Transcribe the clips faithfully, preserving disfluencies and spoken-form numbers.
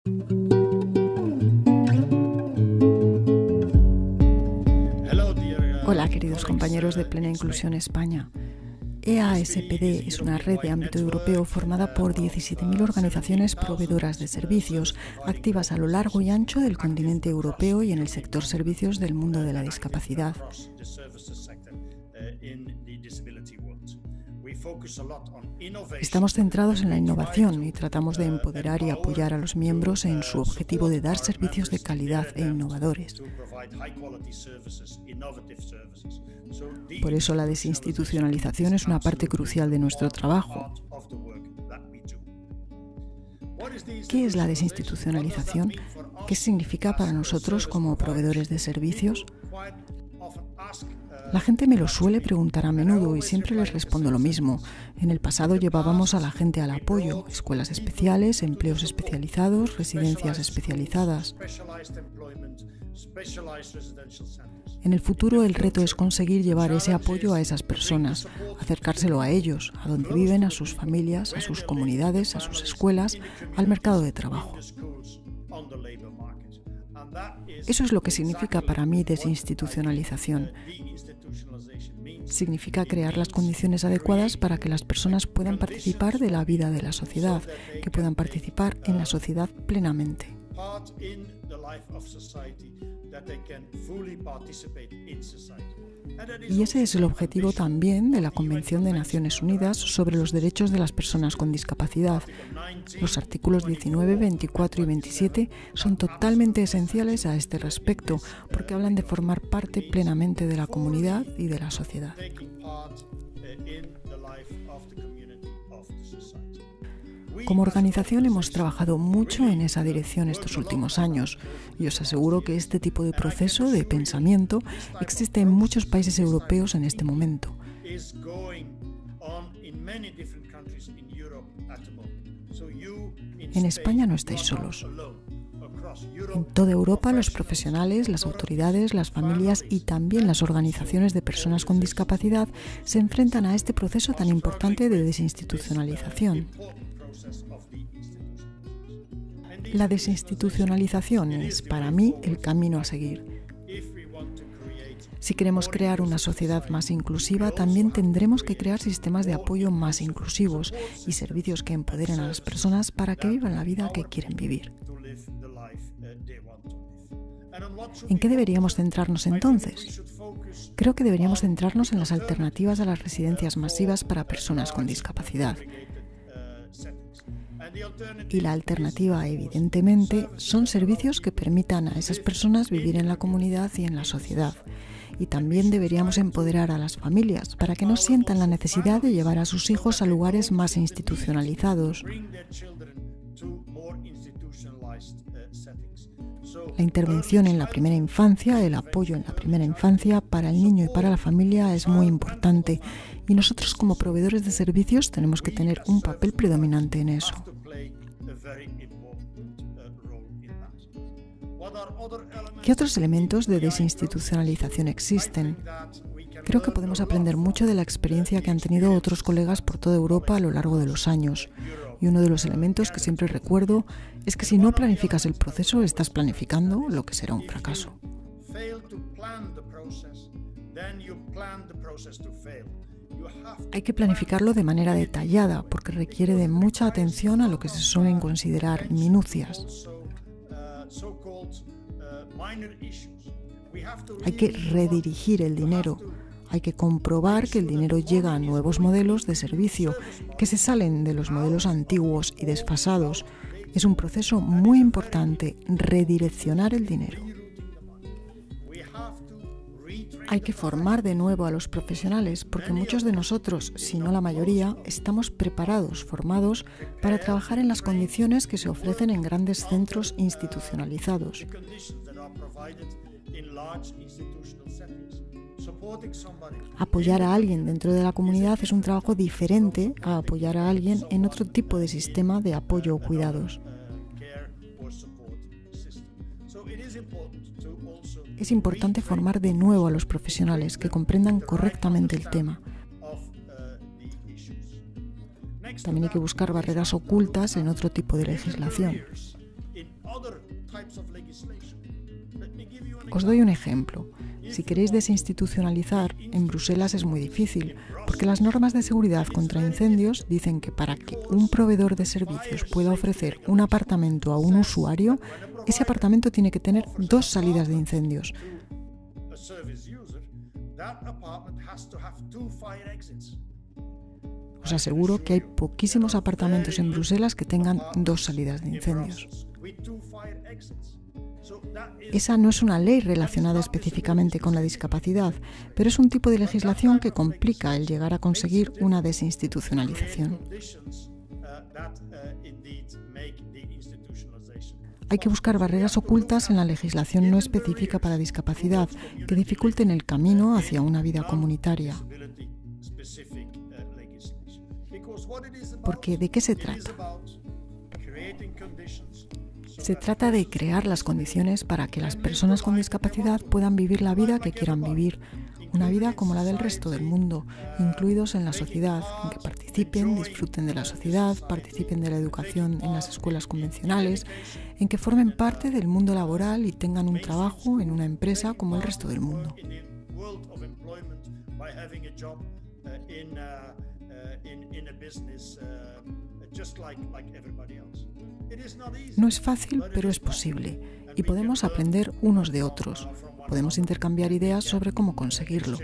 Hola, queridos compañeros de Plena Inclusión España. E A S P D es una red de ámbito europeo formada por diecisiete mil organizaciones proveedoras de servicios, activas a lo largo y ancho del continente europeo y en el sector servicios del mundo de la discapacidad. Estamos centrados en la innovación y tratamos de empoderar y apoyar a los miembros en su objetivo de dar servicios de calidad e innovadores. Por eso la desinstitucionalización es una parte crucial de nuestro trabajo. ¿Qué es la desinstitucionalización? ¿Qué significa para nosotros como proveedores de servicios? La gente me lo suele preguntar a menudo y siempre les respondo lo mismo. En el pasado llevábamos a la gente al apoyo, escuelas especiales, empleos especializados, residencias especializadas. En el futuro el reto es conseguir llevar ese apoyo a esas personas, acercárselo a ellos, a donde viven, a sus familias, a sus comunidades, a sus escuelas, al mercado de trabajo. Eso es lo que significa para mí desinstitucionalización. Significa crear las condiciones adecuadas para que las personas puedan participar de la vida de la sociedad, que puedan participar en la sociedad plenamente. Y ese es el objetivo también de la Convención de Naciones Unidas sobre los Derechos de las Personas con Discapacidad. Los artículos diecinueve, veinticuatro y veintisiete son totalmente esenciales a este respecto, porque hablan de formar parte plenamente de la comunidad y de la sociedad. Como organización hemos trabajado mucho en esa dirección estos últimos años y os aseguro que este tipo de proceso de pensamiento existe en muchos países europeos en este momento. En España no estáis solos. En toda Europa, los profesionales, las autoridades, las familias y también las organizaciones de personas con discapacidad se enfrentan a este proceso tan importante de desinstitucionalización. La desinstitucionalización es, para mí, el camino a seguir. Si queremos crear una sociedad más inclusiva, también tendremos que crear sistemas de apoyo más inclusivos y servicios que empoderen a las personas para que vivan la vida que quieren vivir. ¿En qué deberíamos centrarnos entonces? Creo que deberíamos centrarnos en las alternativas a las residencias masivas para personas con discapacidad. Y la alternativa, evidentemente, son servicios que permitan a esas personas vivir en la comunidad y en la sociedad. Y también deberíamos empoderar a las familias para que no sientan la necesidad de llevar a sus hijos a lugares más institucionalizados. La intervención en la primera infancia, el apoyo en la primera infancia para el niño y para la familia es muy importante y nosotros como proveedores de servicios tenemos que tener un papel predominante en eso. ¿Qué otros elementos de desinstitucionalización existen? Creo que podemos aprender mucho de la experiencia que han tenido otros colegas por toda Europa a lo largo de los años. Y uno de los elementos que siempre recuerdo es que si no planificas el proceso, estás planificando lo que será un fracaso. Hay que planificarlo de manera detallada porque requiere de mucha atención a lo que se suelen considerar minucias. Hay que redirigir el dinero. Hay que comprobar que el dinero llega a nuevos modelos de servicio que se salen de los modelos antiguos y desfasados. Es un proceso muy importante redireccionar el dinero. Hay que formar de nuevo a los profesionales porque muchos de nosotros, si no la mayoría, estamos preparados, formados para trabajar en las condiciones que se ofrecen en grandes centros institucionalizados. Apoyar a alguien dentro de la comunidad es un trabajo diferente a apoyar a alguien en otro tipo de sistema de apoyo o cuidados. Es importante formar de nuevo a los profesionales que comprendan correctamente el tema. También hay que buscar barreras ocultas en otro tipo de legislación. Os doy un ejemplo. Si queréis desinstitucionalizar, en Bruselas es muy difícil, porque las normas de seguridad contra incendios dicen que para que un proveedor de servicios pueda ofrecer un apartamento a un usuario, ese apartamento tiene que tener dos salidas de incendios. Os aseguro que hay poquísimos apartamentos en Bruselas que tengan dos salidas de incendios. Esa no es una ley relacionada específicamente con la discapacidad, pero es un tipo de legislación que complica el llegar a conseguir una desinstitucionalización. Hay que buscar barreras ocultas en la legislación no específica para discapacidad que dificulten el camino hacia una vida comunitaria. Porque ¿de qué se trata? Se trata de crear las condiciones para que las personas con discapacidad puedan vivir la vida que quieran vivir, una vida como la del resto del mundo, incluidos en la sociedad, en que participen, disfruten de la sociedad, participen de la educación en las escuelas convencionales, en que formen parte del mundo laboral y tengan un trabajo en una empresa como el resto del mundo. No es fácil, pero es posible, y podemos aprender unos de otros. Podemos intercambiar ideas sobre cómo conseguirlo.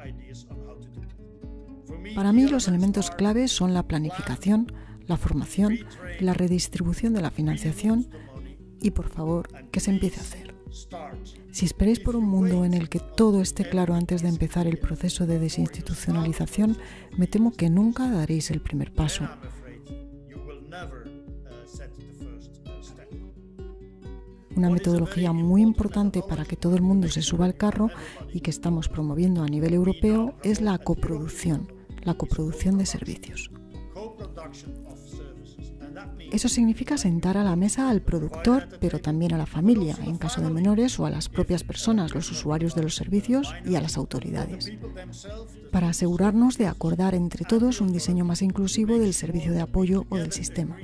Para mí, los elementos clave son la planificación, la formación, la redistribución de la financiación y, por favor, que se empiece a hacer. Si esperáis por un mundo en el que todo esté claro antes de empezar el proceso de desinstitucionalización, me temo que nunca daréis el primer paso. Una metodología muy importante para que todo el mundo se suba al carro y que estamos promoviendo a nivel europeo es la coproducción, la coproducción de servicios. Eso significa sentar a la mesa al productor, pero también a la familia, en caso de menores, o a las propias personas, los usuarios de los servicios, y a las autoridades, para asegurarnos de acordar entre todos un diseño más inclusivo del servicio de apoyo o del sistema.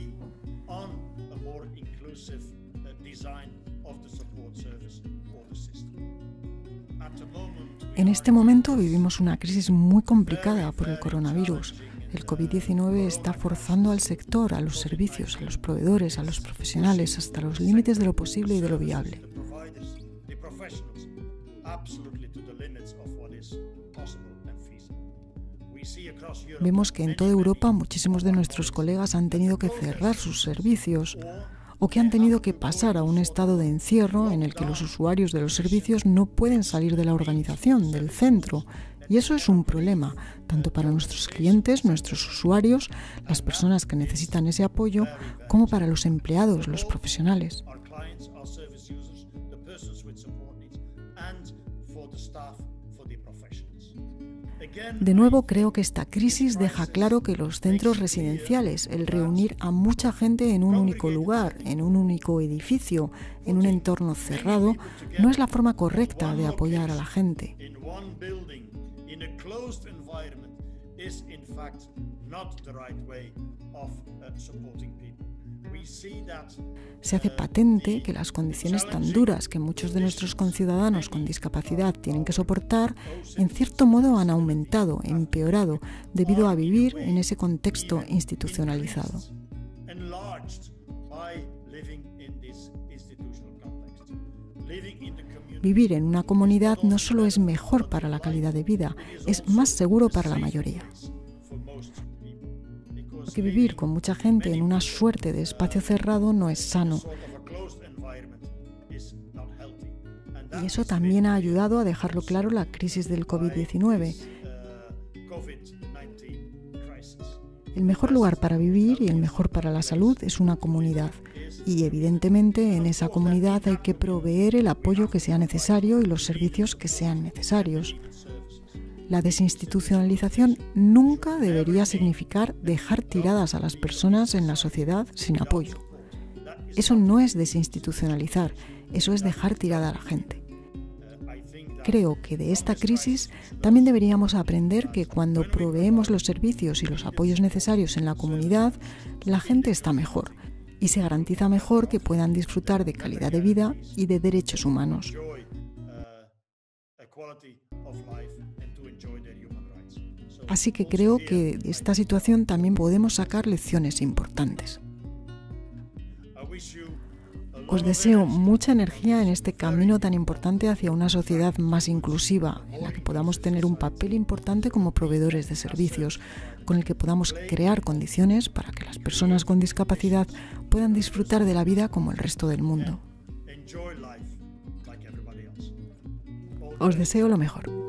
En este momento vivimos una crisis muy complicada por el coronavirus. El COVID diecinueve está forzando al sector, a los servicios, a los proveedores, a los profesionales, hasta los límites de lo posible y de lo viable. Vemos que en toda Europa muchísimos de nuestros colegas han tenido que cerrar sus servicios o que han tenido que pasar a un estado de encierro en el que los usuarios de los servicios no pueden salir de la organización, del centro. Y eso es un problema, tanto para nuestros clientes, nuestros usuarios, las personas que necesitan ese apoyo, como para los empleados, los profesionales. De nuevo, creo que esta crisis deja claro que los centros residenciales, el reunir a mucha gente en un único lugar, en un único edificio, en un entorno cerrado, no es la forma correcta de apoyar a la gente. Se hace patente que las condiciones tan duras que muchos de nuestros conciudadanos con discapacidad tienen que soportar, en cierto modo han aumentado, empeorado, debido a vivir en ese contexto institucionalizado. Vivir en una comunidad no solo es mejor para la calidad de vida, es más seguro para la mayoría. Porque vivir con mucha gente en una suerte de espacio cerrado no es sano. Y eso también ha ayudado a dejarlo claro la crisis del COVID diecinueve. El mejor lugar para vivir y el mejor para la salud es una comunidad. Y evidentemente en esa comunidad hay que proveer el apoyo que sea necesario y los servicios que sean necesarios. La desinstitucionalización nunca debería significar dejar tiradas a las personas en la sociedad sin apoyo. Eso no es desinstitucionalizar, eso es dejar tirada a la gente. Creo que de esta crisis también deberíamos aprender que cuando proveemos los servicios y los apoyos necesarios en la comunidad, la gente está mejor. y se garantiza mejor que puedan disfrutar de calidad de vida y de derechos humanos. Así que creo que de esta situación también podemos sacar lecciones importantes. Os deseo mucha energía en este camino tan importante hacia una sociedad más inclusiva, en la que podamos tener un papel importante como proveedores de servicios, con el que podamos crear condiciones para que las personas con discapacidad puedan disfrutar de la vida como el resto del mundo. Os deseo lo mejor.